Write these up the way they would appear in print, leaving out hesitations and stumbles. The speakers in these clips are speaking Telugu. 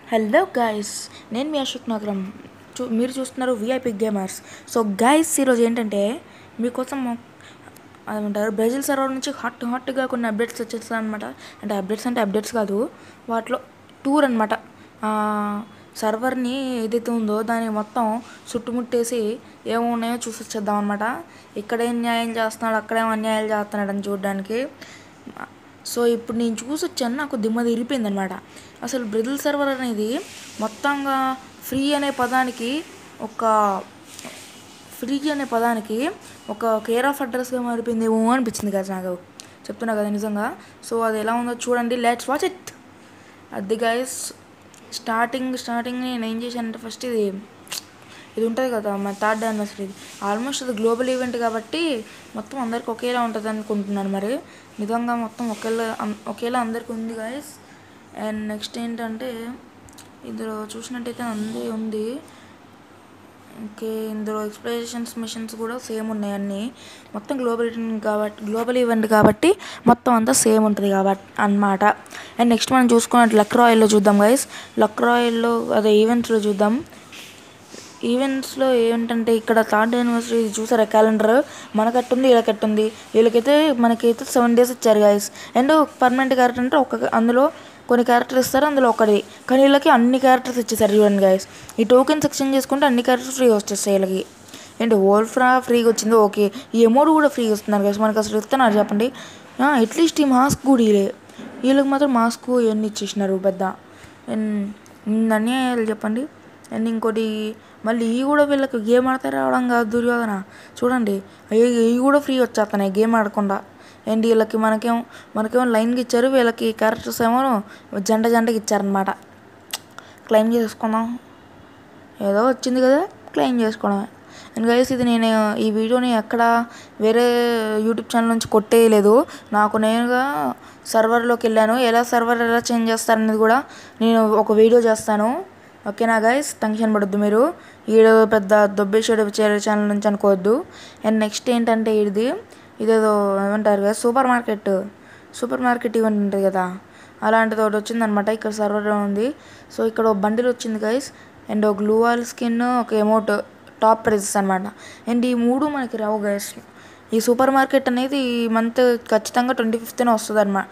హలో గైస్, నేను మీ అశోక్ నగరం. మీరు చూస్తున్నారు విఐపి గేమర్స్. సో గైస్, ఈరోజు ఏంటంటే మీకోసం అదేమంటారు బ్రెజిల్ సర్వర్ నుంచి హాట్గా కొన్ని అప్డేట్స్ వచ్చేస్తాయి అనమాట. అంటే అప్డేట్స్ కాదు, వాటిలో టూర్ అనమాట. సర్వర్ని ఏదైతే ఉందో దాన్ని మొత్తం చుట్టుముట్టేసి ఏమున్నాయో చూసి వచ్చేద్దాం అనమాట. ఇక్కడేం న్యాయం చేస్తున్నాడు, అక్కడేం అన్యాయాలు చేస్తున్నాడు అని చూడడానికి. సో ఇప్పుడు నేను చూసి వచ్చాను, నాకు దిమ్మ తిరిగిపోయింది అనమాట. అసలు బ్రెజిల్ సర్వర్ అనేది మొత్తంగా ఫ్రీ అనే పదానికి ఒక కేర్ ఆఫ్ అడ్రస్గా మారిపోయింది ఏమో అనిపించింది కదా నాకు. చెప్తున్నా కదా నిజంగా. సో అది ఎలా ఉందో చూడండి, లెట్స్ వాచ్ ఇట్. అది గైస్, స్టార్టింగ్ నేను ఏం చేశానంటే ఫస్ట్ ఇది ఉంటుంది కదా మన థర్డ్ యానివర్సరీ. ఆల్మోస్ట్ అది గ్లోబల్ ఈవెంట్ కాబట్టి మొత్తం అందరికి ఒకేలా ఉంటుంది అనుకుంటున్నాను. మరి నిజంగా మొత్తం ఒకేలా అందరికి ఉంది గైస్. అండ్ నెక్స్ట్ ఏంటంటే ఇందులో చూసినట్టయితే అందే ఉంది. ఓకే, ఇందులో ఎక్స్ప్లోరేషన్స్ మిషన్స్ కూడా సేమ్ ఉన్నాయి అన్నీ. మొత్తం గ్లోబల్ ఈవెంట్ కాబట్టి మొత్తం అంతా సేమ్ ఉంటుంది కాబట్టి అన్నమాట. అండ్ నెక్స్ట్ మనం చూసుకున్నట్టు లక్ రాయల్లో చూద్దాం గైస్. లక్ రాయల్లో అదే ఈవెంట్స్లో చూద్దాం. ఈవెంట్స్లో ఏంటంటే ఇక్కడ థర్డ్ యానివర్సరీ చూసారా క్యాలెండర్, మనకట్టుంది వీళ్ళకట్టుంది. మనకైతే 7 days ఇచ్చారు గైస్. అండ్ పర్మనెంట్ క్యారెక్టర్ అంటే అందులో కొన్ని క్యారెక్టర్ ఇస్తారు, అందులో ఒకటి. కానీ వీళ్ళకి అన్ని క్యారెక్టర్స్ ఇచ్చేసారు చూడండి గైస్. ఈ టోకెన్స్ ఎక్స్చేంజ్ చేసుకుంటే అన్ని క్యారెక్టర్స్ ఫ్రీగా వచ్చేస్తాయి వీళ్ళకి. అండ్ ఫ్రీగా వచ్చింది, ఓకే. ఈ అమౌంట్ కూడా ఫ్రీగా వస్తున్నారు గైస్. మనకు అసలు ఇస్తున్నారు చెప్పండి. అట్లీస్ట్ ఈ మాస్క్ కూడా వీళ్ళకి మాత్రం మాస్క్ ఇవన్నీ ఇచ్చేసినారు పెద్ద. అండ్ అన్యాయాలు చెప్పండి. అండ్ ఇంకోటి మళ్ళీ ఇవి కూడా వీళ్ళకి గేమ్ ఆడితే రావడం కాదు దుర్యోధన. చూడండి, ఇవి కూడా ఫ్రీ వచ్చేస్తున్నాయి గేమ్ ఆడకుండా. అండ్ వీళ్ళకి మనకేమో లైన్కి ఇచ్చారు, వీళ్ళకి క్యారెక్టర్స్ ఏమో జంటకి ఇచ్చారనమాట. క్లెయిమ్ చేసుకుందాం, ఏదో వచ్చింది కదా క్లెయిమ్ చేసుకోవడమే. అండ్ గైస్, ఇది నేను ఈ వీడియోని ఎక్కడ వేరే యూట్యూబ్ ఛానల్ నుంచి కొట్టేయలేదు. నాకు నేనుగా సర్వర్లోకి వెళ్ళాను. సర్వర్ ఎలా చేంజ్ చేస్తారనేది కూడా నేను ఒక వీడియో చేస్తాను. ఓకేనా గైస్, టెన్షన్ పడొద్దు మీరు. ఈడో పెద్ద దొబ్బేసాడు చేరే ఛానల్ నుంచి అనుకోవద్దు. అండ్ నెక్స్ట్ ఏంటంటే ఇదేదో ఏమంటారు కదా, సూపర్ మార్కెట్ ఈవెంట్ ఉంటుంది కదా, అలాంటిది ఒకటి వచ్చిందనమాట. ఇక్కడ సర్వర్లో ఉంది. సో ఇక్కడ ఒక బండిల్ వచ్చింది గైస్. అండ్ ఒక గ్లూవాల్ స్కిన్, ఒక ఎమోట్, టాప్ ప్రైజెస్ అనమాట. అండ్ ఈ మూడు మనకి రావు గైస్. ఈ సూపర్ మార్కెట్ అనేది ఈ మంత్ ఖచ్చితంగా 25th వస్తుంది అనమాట.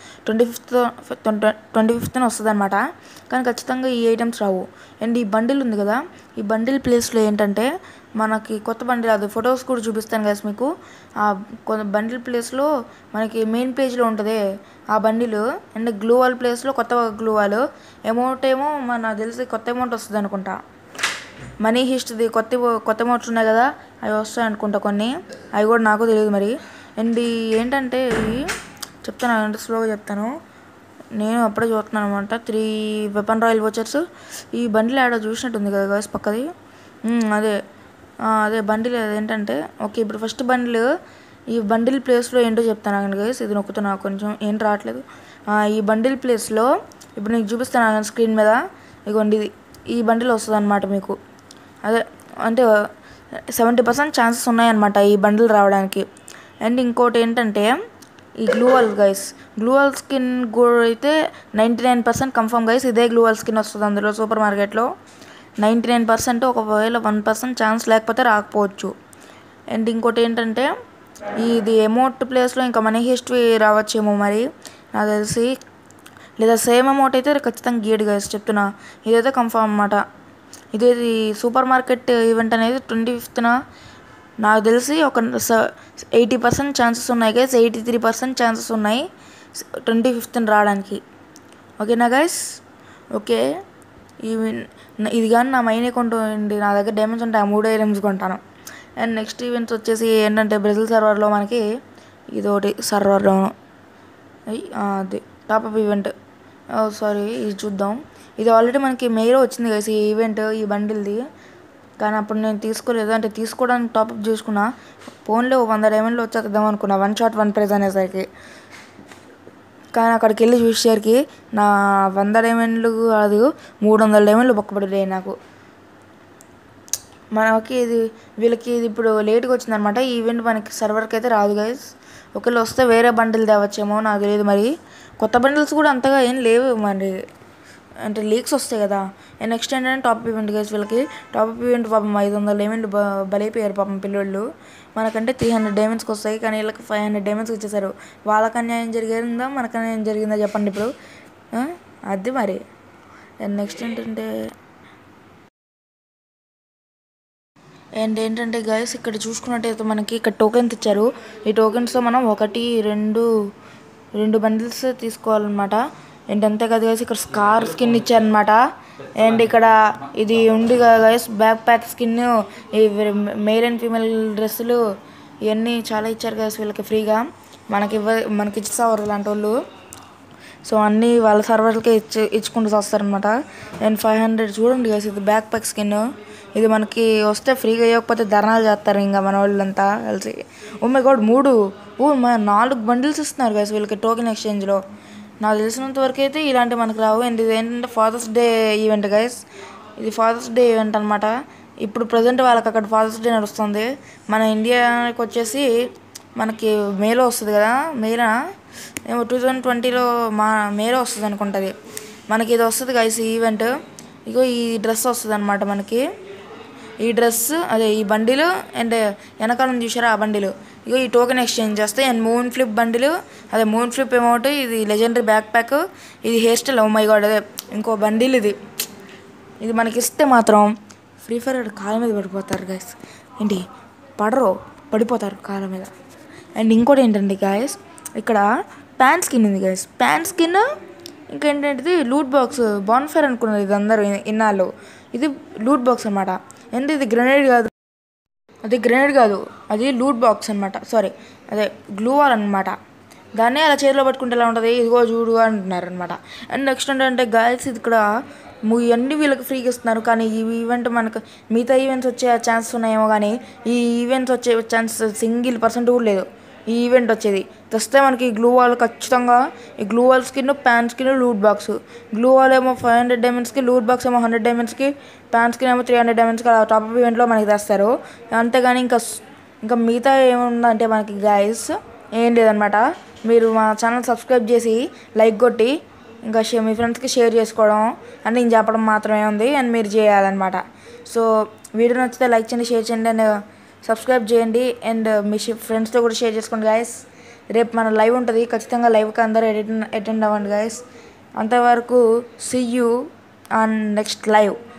25th వస్తుంది అనమాట. కానీ ఖచ్చితంగా ఈ ఐటమ్స్ రావు. అండ్ ఈ బండిల్ ఉంది కదా, ఈ బండిల్ ప్లేస్లో ఏంటంటే మనకి కొత్త బండిల్, అది ఫొటోస్ కూడా చూపిస్తాను గైస్ మీకు. ఆ బండిల్ ప్లేస్లో మనకి మెయిన్ పేజ్లో ఉంటుంది ఆ బండిల్. అండ్ గ్లూవాల్ ప్లేస్లో కొత్త గ్లూవాల్. అమౌంట్ ఏమో నాకు తెలిసి కొత్త అమౌంట్ వస్తుంది అనుకుంటా. మనీ హిస్టరీ కొత్త అమౌంట్స్ ఉన్నాయి కదా, అవి వస్తాయి అనుకుంటా కొన్ని. అవి కూడా నాకు తెలియదు మరి. అండ్ ఏంటంటే చెప్తాను అంటే స్లోగా చెప్తాను. నేను అప్పుడే చూస్తున్నాను అనమాట. 3 వెపన్ రాయల్ వోచర్స్. ఈ బండిల్ ఆడ చూసినట్టుంది కదా గైస్ పక్కది. అదే బండిల్ ఏంటంటే, ఓకే ఇప్పుడు ఫస్ట్ బండిల్, ఈ బండిల్ ప్లేస్లో ఏంటో చెప్తాను గైస్. ఇది నొక్కుతున్నా, కొంచెం ఏం రావట్లేదు. ఈ బండిల్ ప్లేస్లో ఇప్పుడు నీకు చూపిస్తాను స్క్రీన్ మీద. ఇగోండి, ఈ బండిల్ వస్తుంది అనమాట మీకు. అదే అంటే 70% ఛాన్సెస్ ఉన్నాయన్నమాట ఈ బండిల్ రావడానికి. అండ్ ఇంకోటి ఏంటంటే ఈ గ్లూవాల్ గైస్, గ్లూవాల్ స్కిన్ కూడా అయితే 99% కన్ఫర్మ్ గైస్. ఇదే గ్లూవాల్ స్కిన్ వస్తుంది అందులో సూపర్ మార్కెట్లో. 99%, ఒకవేళ 1% ఛాన్స్ లేకపోతే రాకపోవచ్చు. అండ్ ఇంకోటి ఏంటంటే ఇది ఎమౌంట్ ప్లేస్లో ఇంకా మనీ హిస్టరీ రావచ్చేమో మరి నాకు తెలిసి. లేదా సేమ్ అమౌంట్ అయితే ఖచ్చితంగా గీయడు గైస్, చెప్తున్నా. ఇదైతే కన్ఫర్మ్ అన్నమాట. ఇది సూపర్ మార్కెట్ ఈవెంట్ అనేది 25th నాకు తెలిసి ఒక 80% ఛాన్సెస్ ఉన్నాయి గైస్. 83% ఛాన్సెస్ ఉన్నాయి 25th రావడానికి. ఓకేనా గైస్? ఓకే, ఇది కానీ నా మైన్ అకౌంట్ అండి. నా దగ్గర డైమండ్స్ ఉంటాయి, ఆ 3 ఐటమ్స్ కొంటాను. అండ్ నెక్స్ట్ ఈవెంట్స్ వచ్చేసి ఏంటంటే బ్రెజిల్ సర్వర్లో మనకి ఇదొకటి సర్వర్లోను అది టాప్అప్ ఈవెంట్. సారీ, ఇది చూద్దాం. ఇది ఆల్రెడీ మనకి మెయిల్ వచ్చింది కదా ఈ ఈవెంట్, ఈ బండిల్ది. కానీ అప్పుడు నేను తీసుకోలేదు. అంటే తీసుకోవడానికి టాప్అప్ చేసుకున్నా. ఫోన్లో 100 డైమండ్లు వచ్చేద్దాం అనుకున్నా, 1 shot 1 prize అనేసరికి. కానీ అక్కడికి వెళ్ళి చూసేసరికి నా 100 డైమండ్లు కాదు, 300 డైమండ్లు బొక్కపడినాయి నాకు. మనకి వీళ్ళకి ఇది ఇప్పుడు లేట్గా వచ్చిందనమాట. ఈ ఈవెంట్ మనకి సర్వర్కి అయితే రాదు గైస్. ఒకవేళ వస్తే వేరే బండిల్ తేవచ్చేమో నాకు తెలియదు మరి. కొత్త బండిల్స్ కూడా అంతగా ఏం లేవు మరి. అంటే లీక్స్ వస్తాయి కదా. నెక్స్ట్ ఏంటంటే టాప్ ఈవెంట్ గైస్. వీళ్ళకి టాప్ ఈవెంట్ పాపం 500 డైమండ్ బలైపోయారు పాపం పిల్లోళ్ళు. మనకంటే 300 డైమండ్స్కి వస్తాయి, కానీ వీళ్ళకి 500 డైమండ్స్కి ఇచ్చేసారు. వాళ్ళకి అన్యాయం జరిగిందా మనకు అన్యాయం జరిగిందా చెప్పండి ఇప్పుడు. అది మరి. నెక్స్ట్ ఏంటంటే గైస్, ఇక్కడ చూసుకున్నట్టయితే మనకి ఇక్కడ టోకెన్స్ ఇచ్చారు. ఈ టోకెన్స్తో మనం 2 బండిల్స్ తీసుకోవాలన్నమాట. అంతే కదా గైస్. ఇక్కడ స్కార్ స్కిన్ ఇచ్చారనమాట. అండ్ ఇక్కడ ఇది ఉంది కదా గైస్, బ్యాక్ ప్యాక్ స్కిన్, ఈ మేల్ అండ్ ఫీమేల్ డ్రెస్సులు, ఇవన్నీ చాలా ఇచ్చారు గైస్ వీళ్ళకి ఫ్రీగా. మనకి ఇచ్చేవారు ఇలాంటి వాళ్ళు. సో అన్నీ వాళ్ళ సర్వర్లకే ఇచ్చుకుంటూ వస్తారనమాట. అండ్ 500 చూడండి గైస్, ఇది బ్యాక్ ప్యాక్ స్కిన్. ఇది మనకి వస్తే ఫ్రీగా ఇవ్వకపోతే ధర్నాలు చేస్తారు ఇంకా మన వాళ్ళంతా కలిసి. ఓ మై గాడ్ 4 బండిల్స్ ఇస్తున్నారు గైస్ వీళ్ళకి టోకెన్ ఎక్స్చేంజ్లో. నాకు తెలిసినంత వరకు అయితే ఇలాంటివి మనకు రావు. అండ్ ఇది ఏంటంటే ఫాదర్స్ డే ఈవెంట్ గైస్. ఇది ఫాదర్స్ డే ఈవెంట్ అనమాట. ఇప్పుడు ప్రజెంట్ వాళ్ళకి అక్కడ ఫాదర్స్ డే నడుస్తుంది. మన ఇండియాకి వచ్చేసి మనకి మేలో వస్తుంది కదా, మేలో ఏమో 2020లో మేలో వస్తుంది అనుకుంటుంది. మనకి ఇది వస్తుంది గైస్ ఈ ఈవెంట్. ఇగో ఈ డ్రెస్ వస్తుంది అనమాట మనకి. ఈ డ్రెస్ అదే ఈ బండిలు అండ్ వెనకాలం చూసారా ఆ బండిలు. ఇగో ఈ టోకెన్ ఎక్స్చేంజ్ చేస్తాయి. అండ్ మూన్ ఫ్లిప్ బండిలు, అదే మూన్ ఫ్లిప్ అమౌంట్, ఇది లెజెండరీ బ్యాక్ ప్యాక్, ఇది hairstyle. Oh my god, అదే ఇంకో బండిల్. ఇది మనకి ఇస్తే మాత్రం ఫ్రీ ఫైర్ కాళ్ళ మీద పడిపోతారు గైస్. ఏంటి పడిపోతారు కాళ్ళ మీద. అండ్ ఇంకోటి ఏంటంటే గైస్, ఇక్కడ ప్యాన్ స్కిన్ ఉంది గైస్. ప్యాన్ స్కిన్ ఇంకేంటంటే లూట్ బాక్స్ బాన్ఫైర్ అనుకున్నారు ఇది అందరూ ఇన్నాళ్ళు. ఇది లూట్ బాక్స్ అనమాట. అండ్ ఇది గ్రెనేడ్ కాదు, అది లూట్ బాక్స్ అనమాట. సారీ, అదే గ్లూ వాల్ అనమాట. దాన్నే అలా చేతిలో పట్టుకుంటే ఎలా ఉంటుంది, ఇదిగో చూడు అంటున్నారు అనమాట. అండ్ నెక్స్ట్ ఏంటంటే గైస్, ఇది ఇక్కడ ఇవన్నీ వీళ్ళకి ఫ్రీగా ఇస్తున్నారు. కానీ ఈ ఈవెంట్ మనకు మిగతా ఈవెంట్స్ వచ్చే ఛాన్స్ ఉన్నాయేమో, కానీ ఈ ఈవెంట్స్ వచ్చే ఛాన్స్ %1 కూడా లేదు. ఈ ఈవెంట్ వచ్చేది తెస్తే మనకి గ్లూ వాల్ ఖచ్చితంగా. ఈ glue wall skin, pan skin, loot box. Glue wall ఏమో 500 డైమండ్స్కి, లూట్ బాక్స్ ఏమో 100 డైమండ్స్కి, ప్యాన్ స్కిన్ ఏమో 300 డైమండ్స్కి అలా టాప్ అప్ ఈవెంట్లో మనకి తెస్తారు. అంతేగాని ఇంకా మిగతా ఏముందంటే మనకి గైస్ ఏం లేదనమాట. మీరు మా ఛానల్ సబ్స్క్రైబ్ చేసి లైక్ కొట్టి ఇంకా మీ ఫ్రెండ్స్కి షేర్ చేసుకోవడం అని నేను చెప్పడం మాత్రమే ఉంది. అండ్ మీరు చేయాలన్నమాట. సో వీడియో నచ్చితే లైక్ చేయండి, షేర్ చేయండి, అండ్ సబ్స్క్రైబ్ చేయండి. అండ్ మీ ఫ్రెండ్స్తో కూడా షేర్ చేసుకోండి గైస్. రేపు మన లైవ్ ఉంటుంది, ఖచ్చితంగా లైవ్కి అందరూ అటెండ్ అవ్వండి గైస్. అంతవరకు see you on next live.